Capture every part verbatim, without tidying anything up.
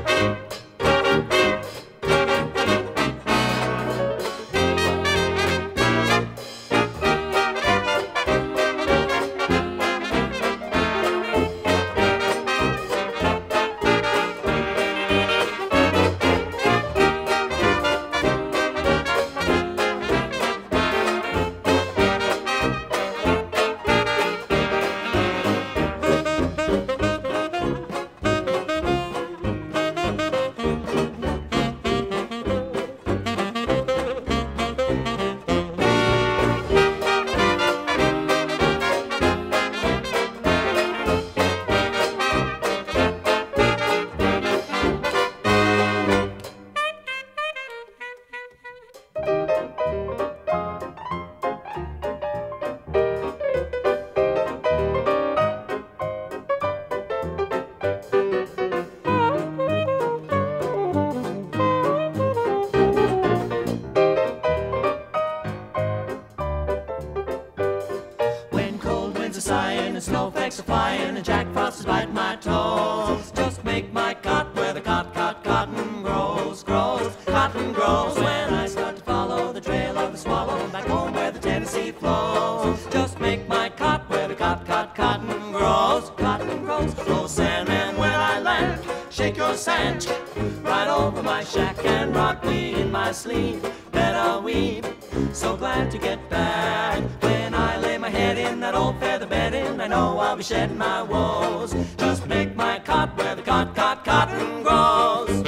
sighing and snowflakes are flying and Jack Frost is biting my toes. Just make my cot where the cot-cot-cotton grows, grows, cotton grows. When I start to follow the trail of the swallow back home where the Tennessee flows. Just make my cot where the cot-cot-cotton grows, cotton grows. Oh, Sandman, when I land, shake your sand right over my shack and rock me in my sleep. Better weep, so glad to get back. When I lay my head in that old feather bedding, I know I'll be shedding my woes. Just make my cot where the cot-cot-cotton grows.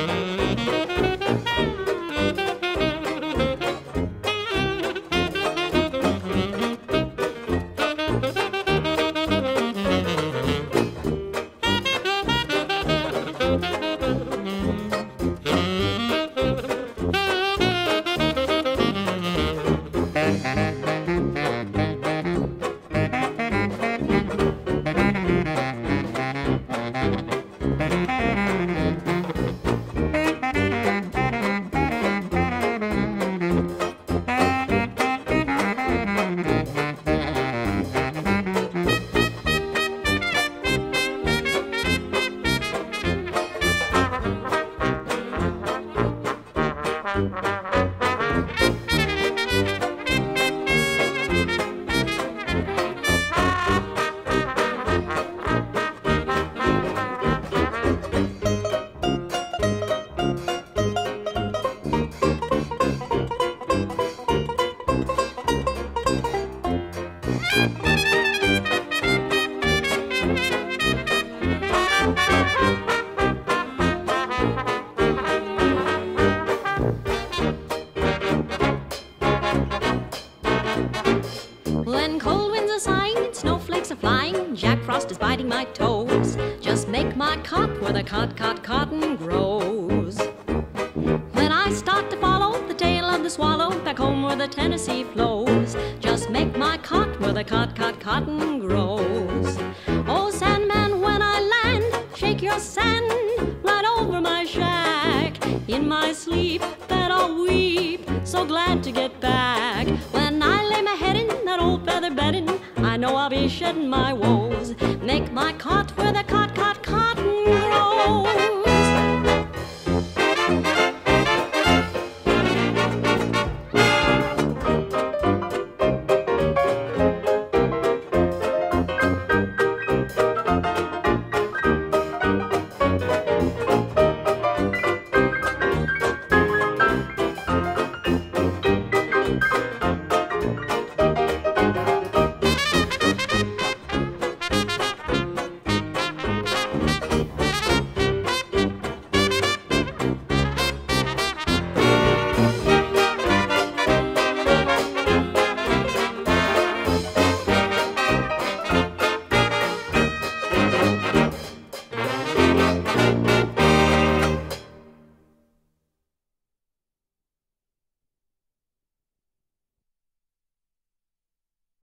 When cold winds are sighing and snowflakes are flying, Jack Frost is biting my toes. Just make my cot where the cot-cot-cotton grows. When I start to follow the tail of the swallow back home where the Tennessee flows, just make my cot where the cot-cot-cotton grows. Oh, Sandman, when I land, shake your sand right over my shack. In my sleep, that I'll weep, so glad to get back. When I lay my head in that old feather bedding, I know I'll be shedding my woes. Make my cot where the cot-cot-cotton grows.